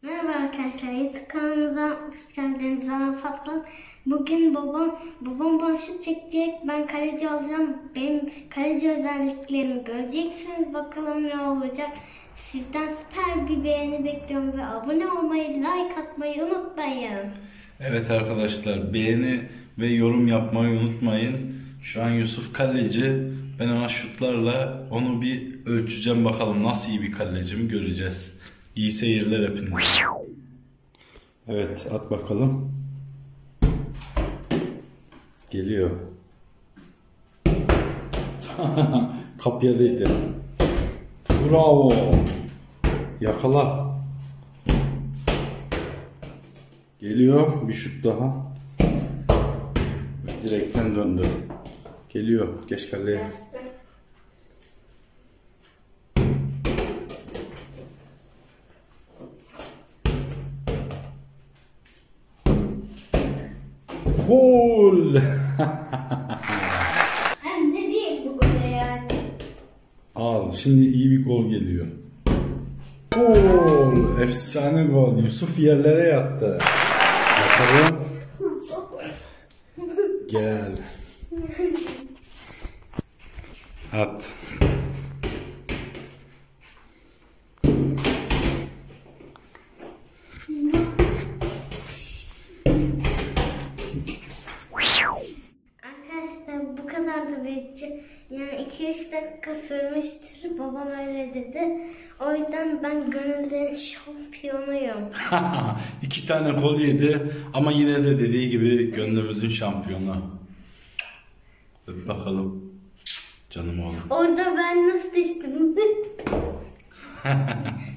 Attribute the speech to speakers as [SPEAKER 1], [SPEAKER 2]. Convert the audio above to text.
[SPEAKER 1] Merhaba arkadaşlar, YouTube kanalımıza hoş geldiniz. Ben Fatma. Bugün babam bana şut çekecek. Ben kaleci olacağım. Benim kaleci özelliklerimi göreceksiniz. Bakalım ne olacak. Sizden süper bir beğeni bekliyorum ve abone olmayı, like atmayı unutmayın.
[SPEAKER 2] Evet arkadaşlar, beğeni ve yorum yapmayı unutmayın. Şu an Yusuf kaleci. Ben ona şutlarla onu bir ölçeceğim, bakalım nasıl iyi bir kaleci mi göreceğiz. İyi seyirler hepinize. Evet, at bakalım. Geliyor. Kapıya değdi. Bravo. Yakala. Geliyor. Bir şut daha. Direkten döndü. Geliyor. Geç kaleye. Gol.
[SPEAKER 1] Hem ne diyeyim bu gole yani?
[SPEAKER 2] Al. Şimdi iyi bir gol geliyor. Gol. Efsane gol. Yusuf yerlere yattı. Bakalım. Gel. At.
[SPEAKER 1] Arkadaşlar bu kadardı video. Yani 2-3 dakika sürmüştür. Babam öyle dedi. O yüzden ben gönüllerin şampiyonuyum.
[SPEAKER 2] 2 tane gol yedi ama yine de dediği gibi gönlümüzün şampiyonu. Öp bakalım. Canım oğlum.
[SPEAKER 1] Orada ben nasıl düştüm?